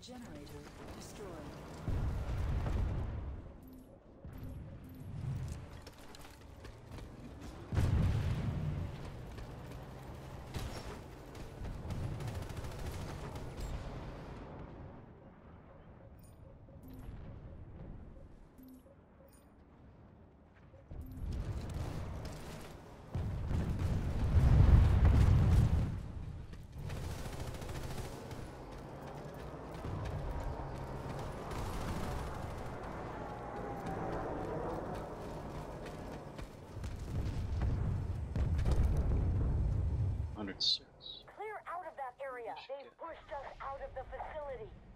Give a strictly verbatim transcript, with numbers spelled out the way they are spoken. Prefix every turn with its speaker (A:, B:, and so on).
A: Generator destroyed.
B: one hundred six.
C: Clear out of that area. They've pushed us out of the facility.